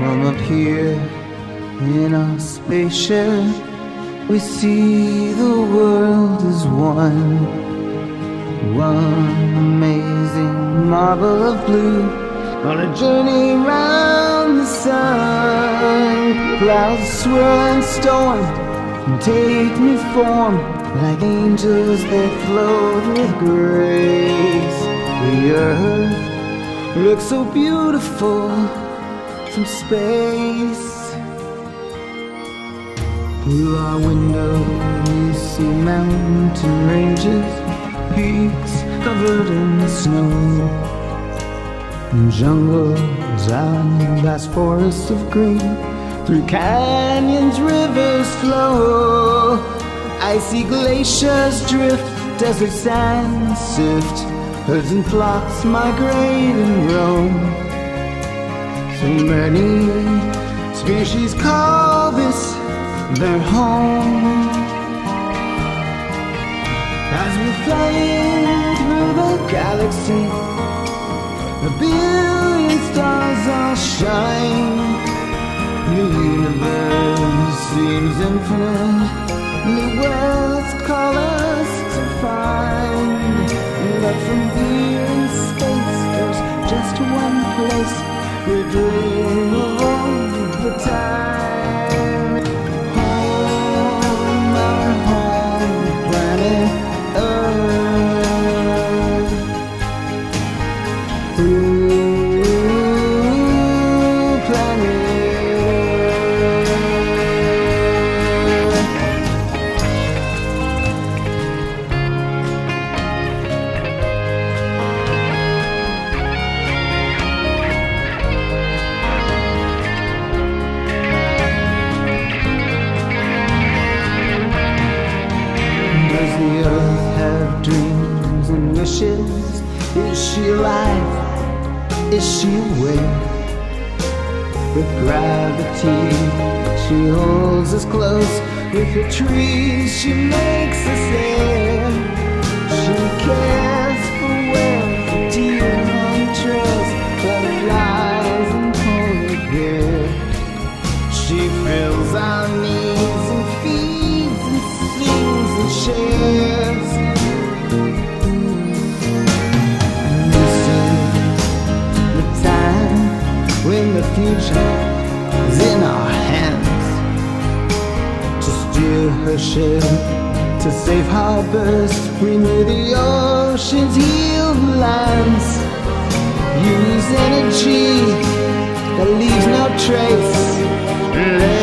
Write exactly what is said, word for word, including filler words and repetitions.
From up here in our spaceship, we see the world as one. One amazing marble of blue on a journey round the sun. Clouds swirl and storm and take new form, like angels they float with grace. The earth looks so beautiful from space. Through our window we see mountain ranges, peaks covered in snow, and jungles and vast forests of green. Through canyons rivers flow, icy glaciers drift, desert sands sift, herds and flocks migrate and roam. So many species call this their home. As we're flying through the galaxy, a billion stars all shine. The universe seems infinite, new worlds call us to find. But from here in space, there's just one place we dream of all the time. Home, our home planet Earth. Ooh, planet the earth have dreams and wishes? Is she alive? Is she awake? With gravity she holds us close, with the trees she makes us air. She cares for whales and deer on trails, butterflies and polar bear. She fills our needs and feeds and sings and shares. This is the time when the future is in our hands, to steer her ship to safe harbors, renew the oceans, heal the lands, use energy that leaves no trace.